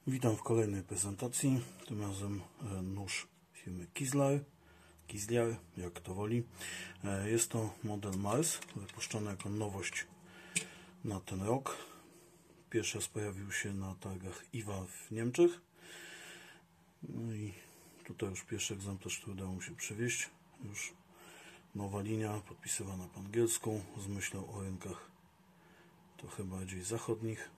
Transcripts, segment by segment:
Witam w kolejnej prezentacji, tym razem nóż firmy Kiszler, jak to woli. Jest to model Mars, wypuszczony jako nowość na ten rok. Pierwszy raz pojawił się na targach IWA w Niemczech. No i tutaj już pierwszy egzemplarz, który udało mi się przywieźć. Już nowa linia, podpisywana po angielsku, z myślą o rynkach trochę bardziej zachodnich.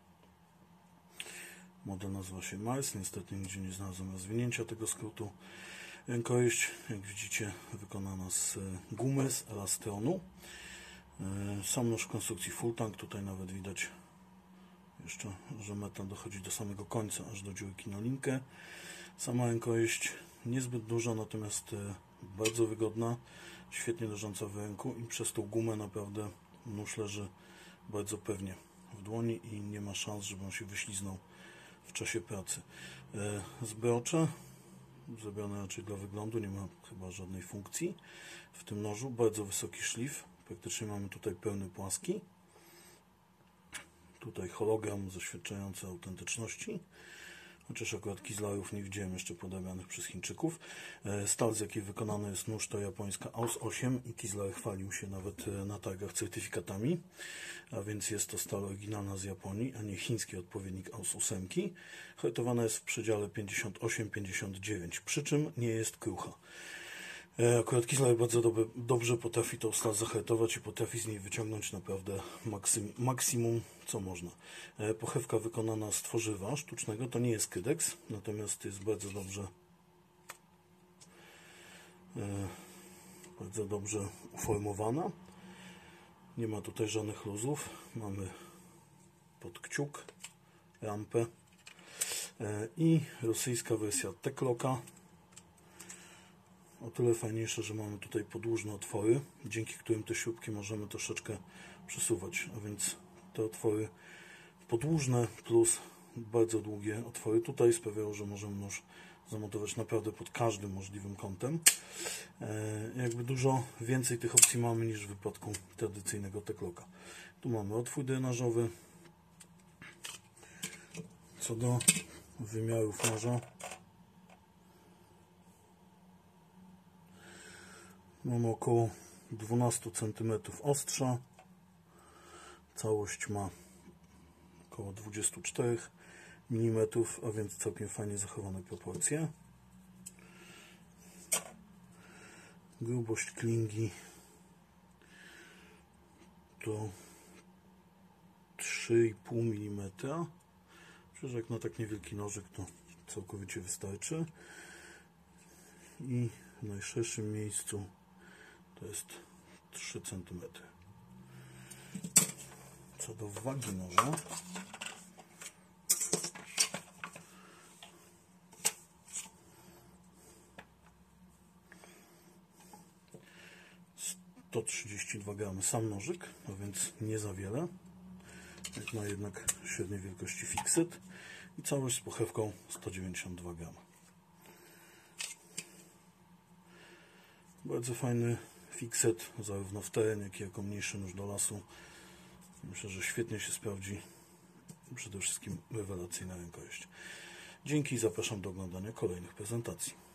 Model nazywa się Mars, niestety nigdzie nie znalazłem rozwinięcia tego skrótu. Rękojeść, jak widzicie, wykonana z gumy, z elastronu. Sam nóż w konstrukcji full tank, tutaj nawet widać jeszcze, że metal dochodzi do samego końca, aż do dziurki na linkę. Sama rękojeść niezbyt duża, natomiast bardzo wygodna, świetnie leżąca w ręku i przez tą gumę naprawdę nóż leży bardzo pewnie w dłoni i nie ma szans, żeby on się wyśliznął w czasie pracy. Zbrocze zrobione raczej dla wyglądu, nie ma chyba żadnej funkcji w tym nożu. Bardzo wysoki szlif, praktycznie mamy tutaj pełny płaski. Tutaj hologram zaświadczający autentyczności, chociaż akurat Kiszlerów nie widziałem jeszcze podawanych przez Chińczyków. Stal, z jakiej wykonany jest nóż, to japońska AUS 8 i Kiszler chwalił się nawet na targach certyfikatami, a więc jest to stal oryginalna z Japonii, a nie chiński odpowiednik AUS 8. Hartowana jest w przedziale 58-59, przy czym nie jest krucha. Akurat Kiszler bardzo dobrze potrafi tą stal zahartować i potrafi z niej wyciągnąć naprawdę maksimum, co można. Pochewka wykonana z tworzywa sztucznego, to nie jest kydex, natomiast jest bardzo dobrze uformowana. Nie ma tutaj żadnych luzów. Mamy pod kciuk, rampę i rosyjska wersja Teklocka. O tyle fajniejsze, że mamy tutaj podłużne otwory, dzięki którym te śrubki możemy troszeczkę przesuwać, a więc te otwory podłużne plus bardzo długie otwory tutaj sprawiają, że możemy nóż zamontować naprawdę pod każdym możliwym kątem. Jakby dużo więcej tych opcji mamy niż w wypadku tradycyjnego Teklocka. Tu mamy otwór drenażowy. Co do wymiarów noża, mamy około 12 cm ostrza. Całość ma około 24 mm, a więc całkiem fajnie zachowane proporcje. Grubość klingi to 3,5 mm. Przecież jak na tak niewielki nożyk to całkowicie wystarczy. I w najszerszym miejscu to jest 3 cm. Co do wagi noża, to 32 gramy sam nożyk, a więc nie za wiele. Jak ma jednak średniej wielkości fixet i całość z pochewką 192 gramy. Bardzo fajny fixet, zarówno w teren, jak i jako mniejszy nóż do lasu. Myślę, że świetnie się sprawdzi. Przede wszystkim rewelacyjna rękojeść. Dzięki i zapraszam do oglądania kolejnych prezentacji.